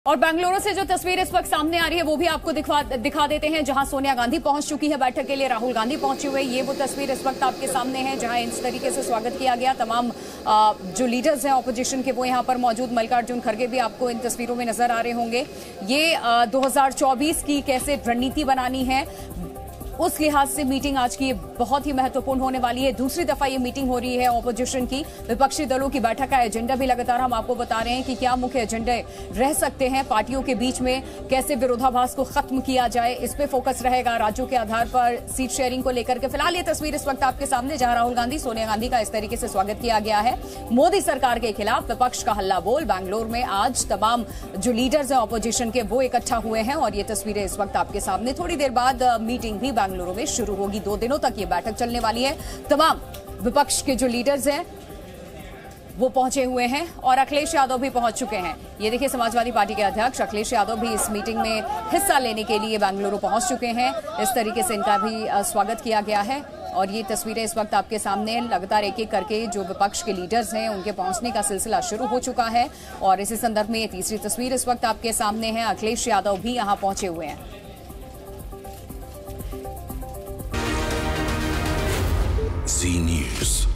और बेंगलुरु से जो तस्वीर इस वक्त सामने आ रही है वो भी आपको दिखा देते हैं, जहां सोनिया गांधी पहुंच चुकी है बैठक के लिए, राहुल गांधी पहुंचे हुए। ये वो तस्वीर इस वक्त आपके सामने है जहां इस तरीके से स्वागत किया गया। तमाम जो लीडर्स हैं ऑपोजिशन के वो यहां पर मौजूद। मल्लिकार्जुन खड़गे भी आपको इन तस्वीरों में नजर आ रहे होंगे। ये 2024 की कैसे रणनीति बनानी है उस लिहाज से मीटिंग आज की बहुत ही महत्वपूर्ण होने वाली है। दूसरी दफा ये मीटिंग हो रही है ऑपोजिशन की। विपक्षी दलों की बैठक का एजेंडा भी लगातार हम आपको बता रहे हैं कि क्या मुख्य एजेंडे रह सकते हैं पार्टियों के बीच में, कैसे विरोधाभास को खत्म किया जाए, इस पे फोकस रहेगा। राज्यों के आधार पर सीट शेयरिंग को लेकर के फिलहाल ये तस्वीर इस वक्त आपके सामने, जहां राहुल गांधी सोनिया गांधी का इस तरीके से स्वागत किया गया है। मोदी सरकार के खिलाफ विपक्ष का हल्ला बोल। बैंगलोर में आज तमाम जो लीडर्स हैं ऑपोजिशन के वो इकट्ठा हुए हैं और ये तस्वीरें इस वक्त आपके सामने। थोड़ी देर बाद मीटिंग भी बेंगलुरु में शुरू होगी। 2 दिनों तक ये बैठक चलने वाली है। तमाम विपक्ष के जो लीडर्स हैं वो पहुंचे हुए हैं और अखिलेश यादव भी पहुंच चुके हैं। ये देखिए, समाजवादी पार्टी के अध्यक्ष अखिलेश यादव भी इस मीटिंग में हिस्सा लेने के लिए बेंगलुरु पहुंच चुके हैं। इस तरीके से इनका भी स्वागत किया गया है और ये तस्वीरें इस वक्त आपके सामने। लगातार एक एक करके जो विपक्ष के लीडर्स हैं उनके पहुंचने का सिलसिला शुरू हो चुका है और इसी संदर्भ में ये तीसरी तस्वीर इस वक्त आपके सामने है। अखिलेश यादव भी यहां पहुंचे हुए हैं। Z News.